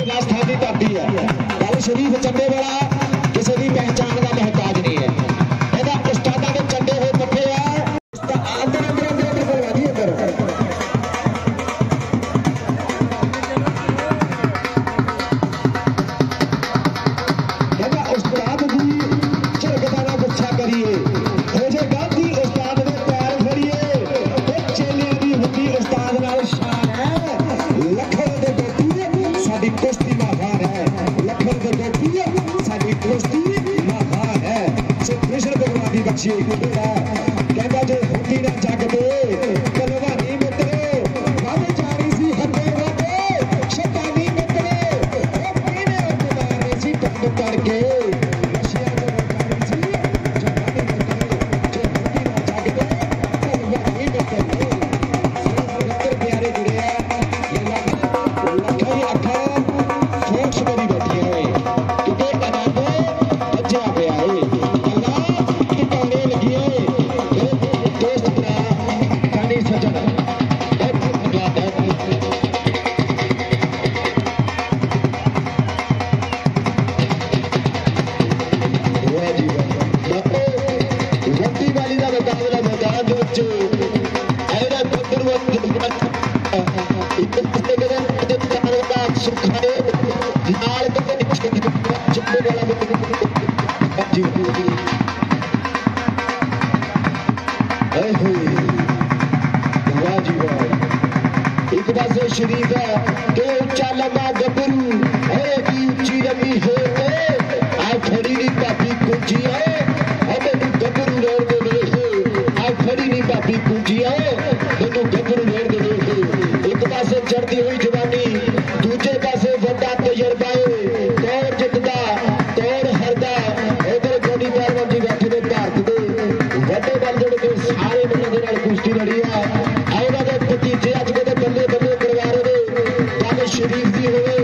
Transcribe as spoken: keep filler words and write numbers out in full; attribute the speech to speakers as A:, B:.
A: राजस्थान की धरती है। गल शरीफ चंडे वाला किसी की पहचान का महताज नहीं है। कहता उस्तादा के चंडे हुए पट्टे है अंदर अंदर अंदर अंदर करवा दी अंदर कहता उस्ताद की झिड़कदा ना गुस्सा करिए हो जे गांधी उस्ताद ने पैर फड़िए तो चेलियां दी हुंदी उस्ताद नाल शान है। लखन दे बेटी साडी कुश्ती महान है। लखन दे बेटी साडी कुश्ती महान है। सो कृष्ण भगवान की बख्शी कहता जो हुंदी ना जग दे कलवानी मित्रो वध जानी सी हत्थे वादे शैतानी मित्रो ओ पीने मारने सी टंड करके नशियां दे वगानी सी जवानी मित्रो जो हुंदी ना जग दे कलवानी मित्रो। सो प्यारे जुड़े लखा ही अखा फोक्स मेरी बैठी है किते आनंद बचा पिया है गल्लां टिकाने लगी है दोस्त भरा कानी सजन वंडी वाली का मुकाबला मैदान के विच ऐरा बंदर एक पासे कदे चार वाला सुखाए नाल कदे चंडे वाला जी ऐ होए वाह जी वाह। एक पासे शरीफ है के उच्चा लंबा गबरू है की उच्ची लंबी हो आ खड़ी नी भाभी कुंजी है मैनू गबरू लेन दे देख आ खड़ी नी भाभी कुंजी है मैनू गबरू लेन दे देख। एक पासे चढ़ती हुई जवानी दूजे पासे वड्डा तजर्बा है दौड़ जितदा दौड़ हरदा इधर गोली पहलवान जी बैठे ने भारत के वड्डे बलदड़ के सारे बंदे दे नाल कुश्ती लड़ी है। उन्हां दे भतीजे अज कदे बल्ले बल्ले करवा रहे ने गल शरीफ दी होवे